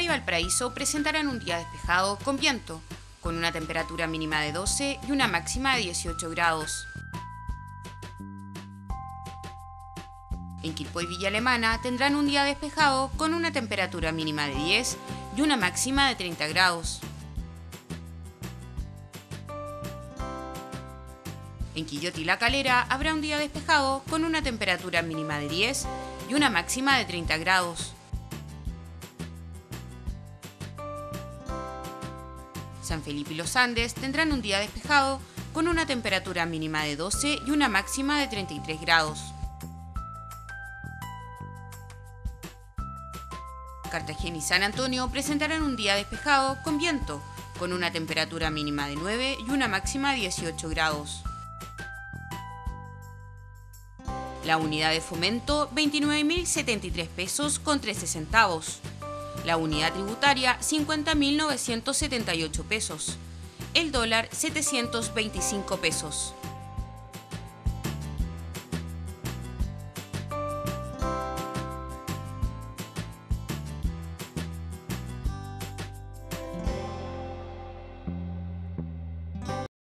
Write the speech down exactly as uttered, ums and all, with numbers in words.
Valparaíso presentarán un día despejado con viento, con una temperatura mínima de doce y una máxima de dieciocho grados. En Quilpué y Villa Alemana tendrán un día despejado con una temperatura mínima de diez y una máxima de treinta grados. En Quillota y La Calera habrá un día despejado con una temperatura mínima de diez y una máxima de treinta grados. San Felipe y Los Andes tendrán un día despejado con una temperatura mínima de doce y una máxima de treinta y tres grados. Cartagena y San Antonio presentarán un día despejado con viento, con una temperatura mínima de nueve y una máxima de dieciocho grados. La unidad de fomento, veintinueve mil setenta y tres pesos con trece centavos. La unidad tributaria, cincuenta mil novecientos setenta y ocho pesos. El dólar, setecientos veinticinco pesos.